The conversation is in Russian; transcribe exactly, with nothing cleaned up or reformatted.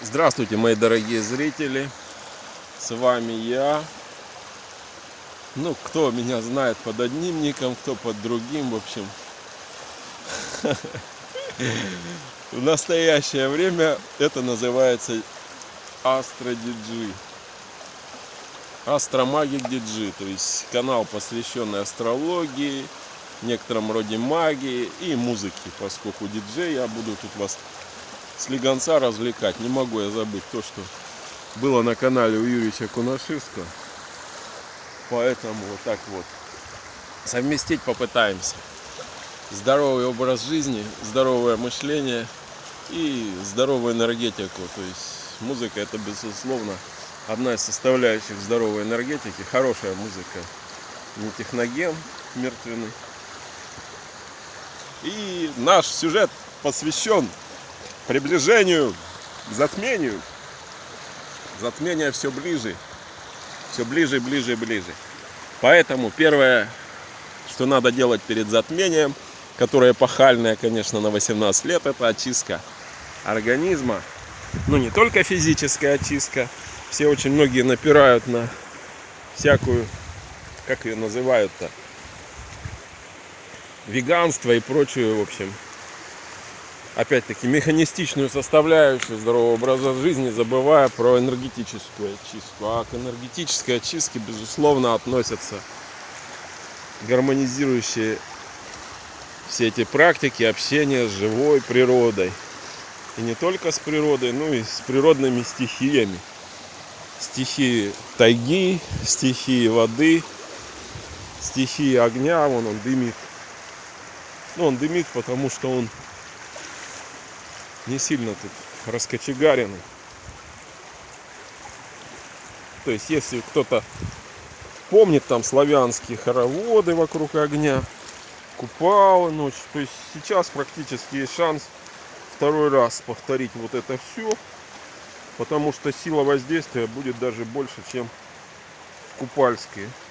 Здравствуйте, мои дорогие зрители, с вами я. Ну, кто меня знает под одним ником, кто под другим, в общем. В настоящее время это называется Астро-ди джей. Астромагик ди джей, то есть канал, посвященный астрологии, некотором роде магии и музыке, поскольку диджей, я буду тут вас слегонца развлекать. Не могу я забыть то, что было на канале у Юрия Кунашевского. Поэтому вот так вот совместить попытаемся. Здоровый образ жизни, здоровое мышление и здоровую энергетику. То есть музыка — это, безусловно, одна из составляющих здоровой энергетики. Хорошая музыка, не техноген мертвенный. И наш сюжет посвящен приближению к затмению. Затмение все ближе, все ближе, ближе, ближе. Поэтому первое, что надо делать перед затмением, которое эпохальное, конечно, на восемнадцать лет, это очистка организма. Ну, не только физическая очистка. Все очень многие напирают на всякую, как ее называют-то, веганство и прочую, в общем, опять-таки, механистичную составляющую здорового образа жизни, забывая про энергетическую очистку. А к энергетической очистке, безусловно, относятся гармонизирующие все эти практики общения с живой природой. И не только с природой, но и с природными стихиями. Стихии тайги, стихии воды, стихии огня. Вон он дымит. Ну, он дымит, потому что он не сильно тут раскочегаренный. То есть, если кто-то помнит там славянские хороводы вокруг огня, купалы ночь, то есть сейчас практически есть шанс второй раз повторить вот это все, потому что сила воздействия будет даже больше, чем в купальские.